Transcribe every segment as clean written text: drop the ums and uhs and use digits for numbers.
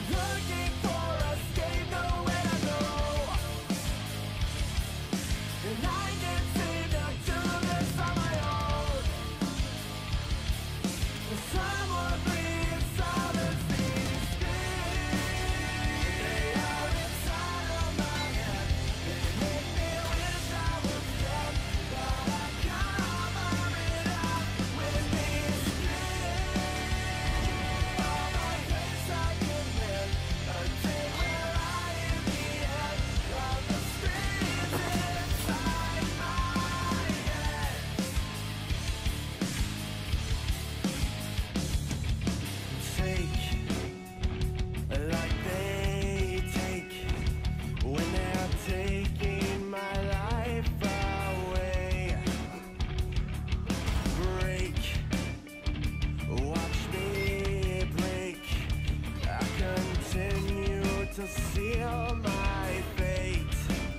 Looking for escape, nowhere to go, and I can't seem to do this on my own. Someone please silence these screams. They are inside of my head. They make me wish I was dead, but I cover it up with these screams. All my face I can live a day where I am the end of the screams inside my head. Take like they take when they're taking my life away. Break, watch me break. I continue to seal my fate.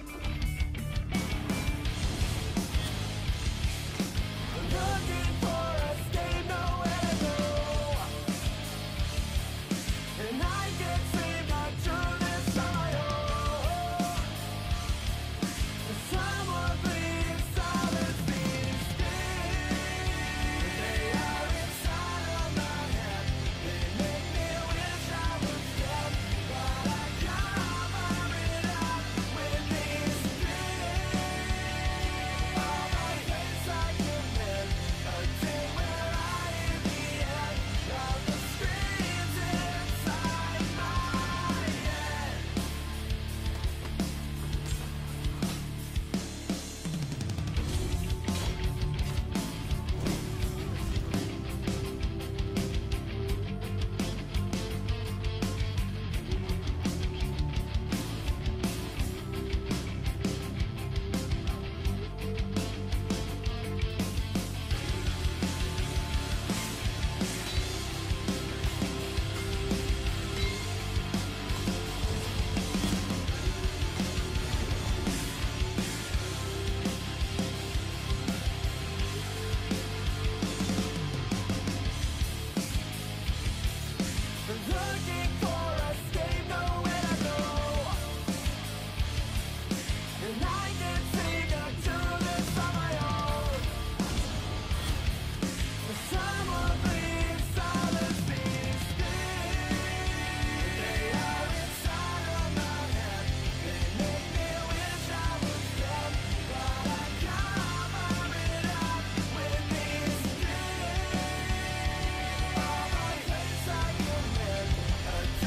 Looking for escape, nowhere to go, and I can't seem to do this on my own. Someone please silence these screams. They are inside of my head. They make me wish I was dead, but I cover it up with these screams. All my face I can live a day where I am the end of the screams inside my head. Looking for escape, nowhere to go, and I can't seem to do this on my own. Someone please silence these screams. They are inside of my head. They make me wish I was dead, but I cover it up with these screams. All my face I can live a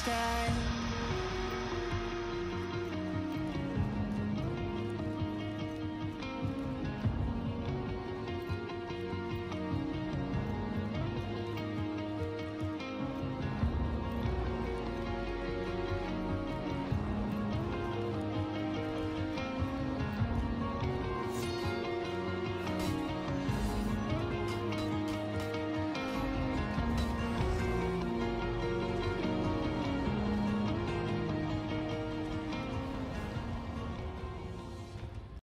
stay.